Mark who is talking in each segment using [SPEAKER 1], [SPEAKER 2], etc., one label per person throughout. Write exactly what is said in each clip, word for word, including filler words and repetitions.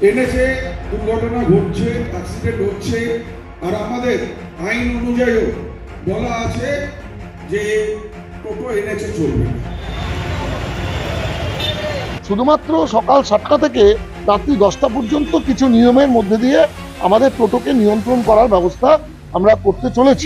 [SPEAKER 1] এনেছে, দুর্ঘটনা ঘটছে, অ্যাক্সিডেন্ট হচ্ছে, আর আমাদের আইন অনুযায়ী বলা আছে যে টোটো এনেছে চলবে।
[SPEAKER 2] শুধুমাত্র সকাল সাতটা থেকে রাত্রি দশটা পর্যন্ত কিছু নিয়মের মধ্যে দিয়ে আমাদের টোটোকে নিয়ন্ত্রণ করার ব্যবস্থা আমরা করতে চলেছি।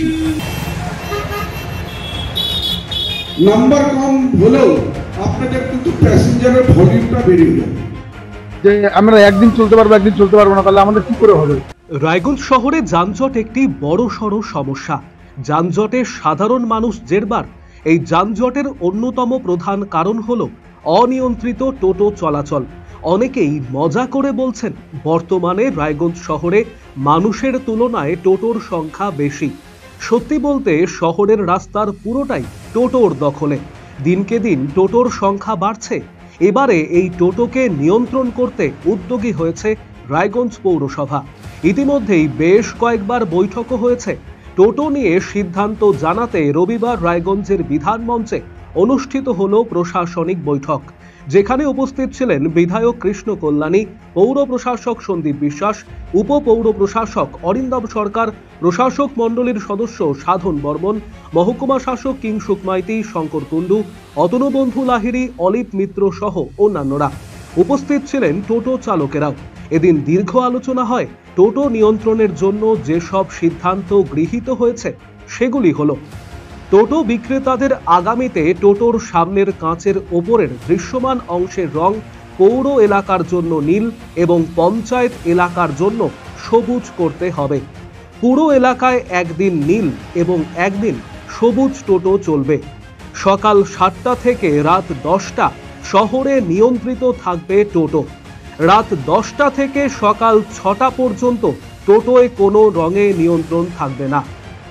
[SPEAKER 1] নাম্বার কম হলেও আপনাদের কিন্তু প্যাসেঞ্জারের ভলিউমটা বেড়ে যাবে।
[SPEAKER 3] যে আমরা একদিন চলতে পারবো একদিন চলতে পারবো না, তাহলে আমাদের কি করে হবে?
[SPEAKER 4] রায়গঞ্জ শহরে যানজট একটি বড় সড় সমস্যা। যানজটে সাধারণ মানুষ জেরবার। এই যানজটের অন্যতম প্রধান কারণ হলো অনিয়ন্ত্রিত টোটো চলাচল। অনেকেই মজা করে বলছেন, বর্তমানে রায়গঞ্জ শহরে মানুষের তুলনায় টোটোর সংখ্যা বেশি। সত্যি বলতে শহরের রাস্তার পুরোটাই টোটোর দখলে। দিনকে দিন টোটোর সংখ্যা বাড়ছে। এবারে এই টোটোকে নিয়ন্ত্রণ করতে উদ্যোগী হয়েছে রায়গঞ্জ পৌরসভা। ইতিমধ্যেই বেশ কয়েকবার বৈঠকও হয়েছে। টোটো নিয়ে সিদ্ধান্ত জানাতে রবিবার রায়গঞ্জের বিধান মঞ্চে অনুষ্ঠিত হলো প্রশাসনিক বৈঠক, যেখানে উপস্থিত ছিলেন বিধায়ক কৃষ্ণ কল্যাণী, পৌর প্রশাসক সন্দীপ বিশ্বাস, উপপৌর প্রশাসক অরিন্দম সরকার, প্রশাসক মণ্ডলীর সদস্য সাধন বর্মন, মহকুমা শাসক কিংসুক মাইতি, শঙ্কর কুণ্ডু, অতনুবন্ধু লাহিড়ী, অলিপ মিত্র সহ অন্যান্যরা। উপস্থিত ছিলেন টোটো চালকেরাও। এদিন দীর্ঘ আলোচনা হয়। টোটো নিয়ন্ত্রণের জন্য যেসব সিদ্ধান্ত গৃহীত হয়েছে সেগুলি হলো: টোটো বিক্রেতাদের আগামীতে টোটোর সামনের কাঁচের ওপরের দৃশ্যমান অংশের রং পৌর এলাকার জন্য নীল এবং পঞ্চায়েত এলাকার জন্য সবুজ করতে হবে। পুরো এলাকায় একদিন নীল এবং একদিন সবুজ টোটো চলবে। সকাল সাতটা থেকে রাত দশটা শহরে নিয়ন্ত্রিত থাকবে টোটো। রাত দশটা থেকে সকাল ছটা পর্যন্ত টোটোয় কোনো রঙে নিয়ন্ত্রণ থাকবে না।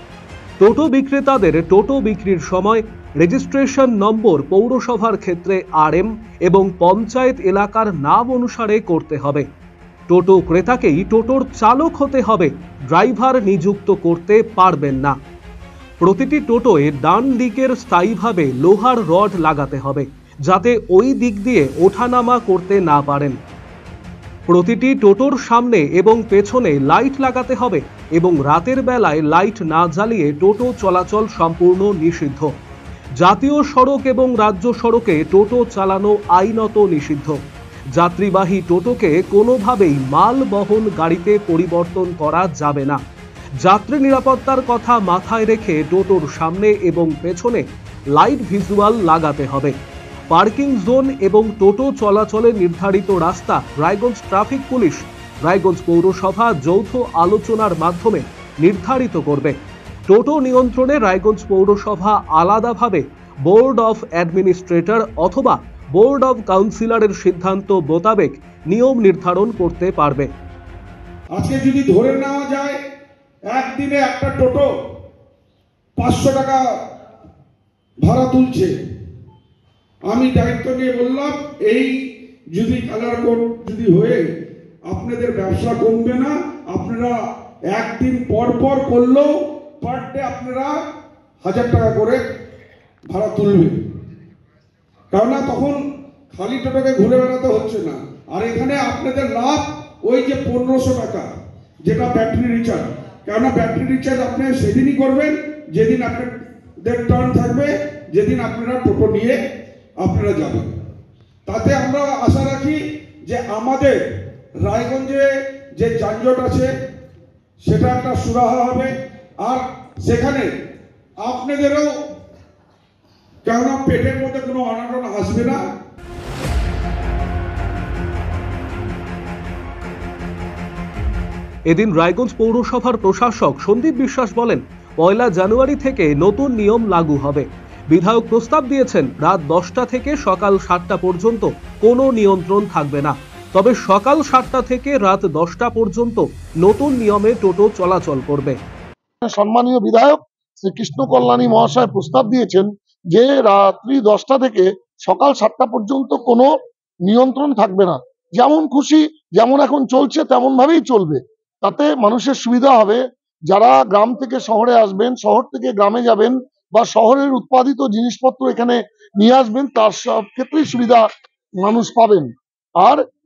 [SPEAKER 4] টোটো বিক্রেতাদের টোটো বিক্রির সময় রেজিস্ট্রেশন নম্বর পৌরসভার ক্ষেত্রে আর এম এবং পঞ্চায়েত এলাকার নাম অনুসারে করতে হবে। টোটো ক্রেতাকেই টোটোর চালক হতে হবে, ড্রাইভার নিযুক্ত করতে পারবেন না। প্রতিটি টোটোয় ডান দিকের স্থায়ীভাবে লোহার রড লাগাতে হবে, যাতে ওই দিক দিয়ে ওঠানামা করতে না পারেন। প্রতিটি টোটোর সামনে এবং পেছনে লাইট লাগাতে হবে এবং রাতের বেলায় লাইট না জ্বালিয়ে টোটো চলাচল সম্পূর্ণ নিষিদ্ধ। জাতীয় সড়ক এবং রাজ্য সড়কে টোটো চালানো আইনত নিষিদ্ধ। যাত্রীবাহী টোটোকে কোনোভাবেই মাল বহন গাড়িতে পরিবর্তন করা যাবে না। যাত্রী নিরাপত্তার কথা মাথায় রেখে টোটোর সামনে এবং পেছনে লাইট ভিজুয়াল লাগাতে হবে। পার্কিং জোন এবং টোটো চলাচলে নির্ধারিত রাস্তা রায়গঞ্জ ট্রাফিক পুলিশ, রায়গঞ্জ পৌরসভা যৌথ আলোচনার মাধ্যমে নির্ধারিত করবে। টোটো নিয়ন্ত্রণে রায়গঞ্জ পৌরসভা আলাদাভাবে বোর্ড অফ অ্যাডমিনিস্ট্রেটর অথবা বোর্ড অফ কাউন্সিলরের সিদ্ধান্ত মোতাবেক নিয়ম নির্ধারণ করতে পারবে।
[SPEAKER 1] আজকে যদি ধরে নেওয়া যায় একদিনে একটা টোটো পাঁচশো টাকা ভাড়া তুলছে, আমি দায়িত্ব নিয়ে বললাম এই যদি কালার কোড যদি হয়ে আপনাদের ব্যবসা কমবে না, আপনারা একদিন পর পর করলেও পার ডে আপনারা হাজার টাকা করে ভাড়া তুলবেন, কেননা তখন খালি টোটোকে ঘুরে বেড়াতে হচ্ছে না। আর এখানে আপনাদের লাভ ওই যে পনেরোশো টাকা যেটা ব্যাটারি রিচার্জ, কেননা ব্যাটারি রিচার্জ আপনি সেদিনই করবেন যেদিন আপনাদের টার্ন থাকবে, যেদিন আপনারা টোটো নিয়ে আপনারা যাবেন। তাতে আমরা আশা রাখি যে আমাদের রায়গঞ্জে যে যানজট আছে সেটা একটা সুরাহা হবে, আর সেখানে আপনাদেরও কেননা পেটের মধ্যে কোনো অনাটন আসবে না।
[SPEAKER 4] এদিন রায়গঞ্জ পৌরসভার প্রশাসক সন্দীপ বিশ্বাস বলেন, পয়লা জানুয়ারি থেকে নতুন নিয়ম লাগু হবে। বিধায়ক প্রস্তাব দিয়েছেন রাত দশটা থেকে সকাল সাতটা পর্যন্ত কোনো নিয়ন্ত্রণ থাকবে না, তবে সকাল সাতটা থেকে রাত দশটা পর্যন্ত নতুন নিয়মে টোটো চলাচল করবে।
[SPEAKER 2] সম্মানীয় বিধায়ক শ্রী কৃষ্ণ কল্যাণী মহাশয় প্রস্তাব দিয়েছেন যে রাত্রি দশটা থেকে সকাল সাতটা পর্যন্ত কোনো নিয়ন্ত্রণ থাকবে না, যেমন খুশি যেমন এখন চলছে তেমন ভাবেই চলবে। তাতে মানুষের সুবিধা হবে, যারা গ্রাম থেকে শহরে আসবেন, শহর থেকে গ্রামে যাবেন বা শহরের উৎপাদিত জিনিসপত্র এখানে নিয়ে আসবেন, তার সব ক্ষেত্রেই সুবিধা মানুষ পাবেন। আর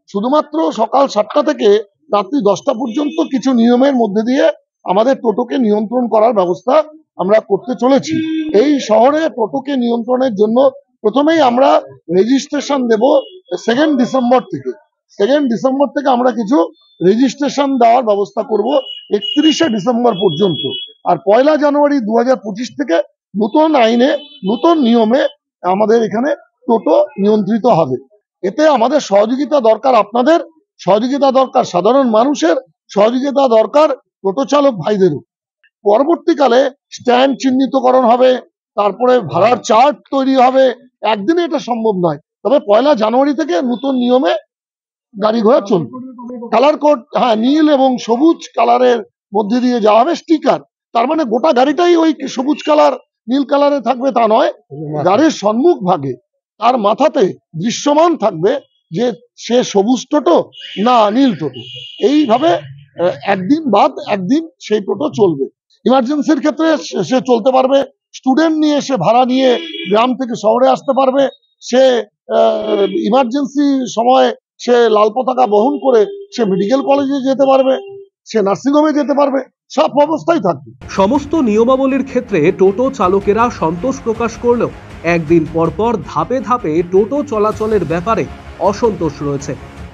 [SPEAKER 2] শুধুমাত্র সকাল সাতটা থেকে রাত্রি দশটা পর্যন্ত কিছু নিয়মের মধ্যে দিয়ে আমাদের টোটোকে নিয়ন্ত্রণ করার ব্যবস্থা আমরা করতে চলেছি। এই শহরে টোটোকে নিয়ন্ত্রণের জন্য প্রথমেই আমরা রেজিস্ট্রেশন দেব সেকেন্ড ডিসেম্বর থেকে সেকেন্ড ডিসেম্বর থেকে আমরা কিছু রেজিস্ট্রেশন দেওয়ার ব্যবস্থা করব একত্রিশে ডিসেম্বর পর্যন্ত। আর পয়লা জানুয়ারি দু হাজার পঁচিশ থেকে নতুন আইনে নতুন নিয়মে আমাদের এখানে টোটো নিয়ন্ত্রিত হবে। এতে আমাদের সহযোগিতা দরকার, আপনাদের সহযোগিতা দরকার, সাধারণ মানুষের সহযোগিতা দরকার, টোটো চালক ভাইদেরও। পরবর্তীকালে স্ট্যান্ড চিহ্নিতকরণ হবে, তারপরে ভাড়ার চার্ট তৈরি হবে। একদিনে এটা সম্ভব নয়, তবে পয়লা জানুয়ারি থেকে নতুন নিয়মে গাড়ি ঘোড়া চলবে। কালার কোড, হ্যাঁ, নীল এবং সবুজ কালারের মধ্যে দিয়ে যাওয়া হবে স্টিকার। তার মানে গোটা গাড়িটাই ওই সবুজ কালার নীল কালারে থাকবে তা নয়, গাড়ির সম্মুখ ভাগে তার মাথাতে দৃশ্যমান থাকবে যে সে সবুজ টোটো না নীল টোটো। এইভাবে একদিন বাদ একদিন সেই টোটো চলবে। ইমার্জেন্সির ক্ষেত্রে সে চলতে পারবে, স্টুডেন্ট নিয়ে সে ভাড়া নিয়ে গ্রাম থেকে শহরে আসতে পারবে, সে ইমার্জেন্সি সময় সে লাল পতাকা বহন করে সে মেডিকেল কলেজে যেতে পারবে, সে নার্সিংহোমে যেতে পারবে, সব অবস্থায় থাকবে।
[SPEAKER 4] সমস্ত নিয়মাবলীর ক্ষেত্রে টোটো চালকেরা সন্তোষ প্রকাশ করলেও একদিন পরপর ধাপে ধাপে টোটো চলাচলের ব্যাপারে অসন্তোষ রয়েছে।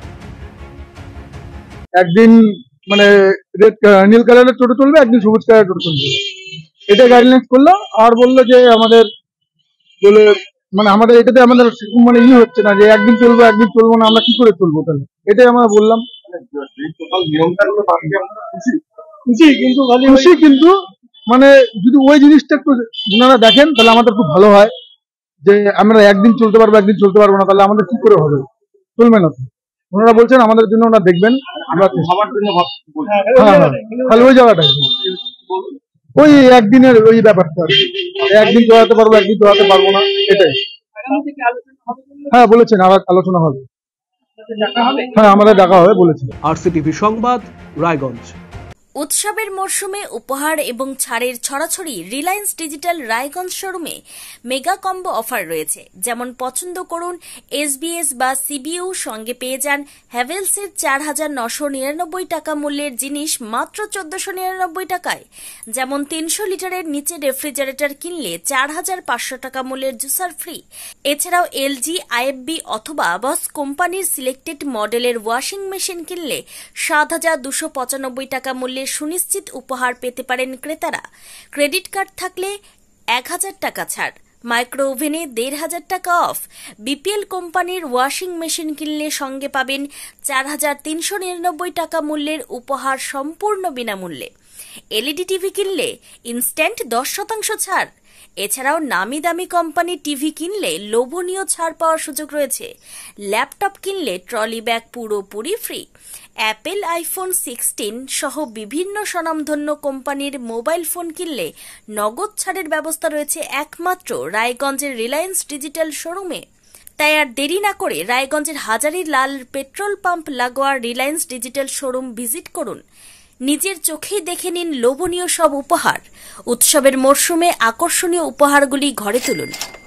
[SPEAKER 3] একদিন মানে রেড নীল কালারের টোটো চলবে, একদিন সবুজ কালারের টোটো চলবে, এটা গাইডলাইন্স করলো। আর বললো যে আমাদের বলে মানে আমাদের এটাতে আমাদের মানে ই হচ্ছে না যে একদিন চলবো একদিন চলবো না, আমরা কি করে চলবো তাহলে? এটাই আমরা বললাম। খুশি কিন্তু খুশি কিন্তু মানে যদি ওই জিনিসটা একটু ওনারা দেখেন তাহলে আমাদের খুব ভালো হয়, যে আমরা একদিন চলতে পারবো একদিন চলতে পারবো না, তাহলে আমাদের কি করে হবে? চলবে না তো। ওনারা বলছেন আমাদের জন্য ওনারা দেখবেন, আমরা সবার জন্য হ্যাঁ হ্যাঁ তাহলে ওই জায়গাটাই ওই একদিনের ওই ব্যাপারটা, একদিন চলাতে পারবো একদিন চলাতে পারবো না, এটাই। হ্যাঁ বলেছেন আবার আলোচনা হবে, হ্যাঁ আমাদের ডাকা হবে বলেছেন।
[SPEAKER 4] আরসিটিভি সংবাদ, রায়গঞ্জ।
[SPEAKER 5] উৎসবের মরশুমে উপহার এবং ছাড়ের ছড়াছড়ি রিলায়েন্স ডিজিটাল রায়গঞ্জ শোরুমে মেগা কম্বো অফার রয়েছে। যেমন পছন্দ করুন এসবিএস বা সিবিইউ, সঙ্গে পেয়ে যান হ্যাভেলসের চার হাজার নশো নিরানব্বই টাকা মূল্যের জিনিস মাত্র চোদ্দশো নিরানব্বই টাকায়। যেমন তিনশো লিটারের নিচে রেফ্রিজারেটর কিনলে চার হাজার পাঁচশো টাকা মূল্যের জুসার ফ্রি। এছাড়াও এলজি, আইএফবি অথবা বস কোম্পানির সিলেক্টেড মডেলের ওয়াশিং মেশিন কিনলে সাত হাজার দুশো পঁচানব্বই টাকা মূল্যের সুনিশ্চিত উপহার পেতে পারেন ক্রেতারা। ক্রেডিট কার্ড থাকলে এক হাজার টাকা ছাড়, মাইক্রো ওভেনে দেড় হাজার টাকা অফ। বিপিএল কোম্পানির ওয়াশিং মেশিন কিনলে সঙ্গে পাবেন চার হাজার তিনশো নিরানব্বই টাকা মূল্যের উপহার সম্পূর্ণ বিনামূল্যে। এলইডি টিভি কিনলে ইনস্ট্যান্ট দশ শতাংশ ছাড়। এছাড়াও নামি দামি কোম্পানির টিভি কিনলে লোভনীয় ছাড় পাওয়ার সুযোগ রয়েছে। ল্যাপটপ কিনলে ট্রলি ব্যাগ পুরোপুরি ফ্রি। অ্যাপেল আইফোন সিক্সটিন সহ বিভিন্ন স্বনামধন্য কোম্পানির মোবাইল ফোন কিনলে নগদ ছাড়ের ব্যবস্থা রয়েছে একমাত্র রায়গঞ্জের রিলায়েন্স ডিজিটাল শোরুমে। তাই আর দেরি না করে রায়গঞ্জের হাজারি লাল পেট্রোল পাম্প লাগোয়া রিলায়েন্স ডিজিটাল শোরুম ভিজিট করুন। নিজের চোখেই দেখে নিন লোভনীয় সব উপহার। উৎসবের মরশুমে আকর্ষণীয় উপহারগুলি ঘরে তুলুন।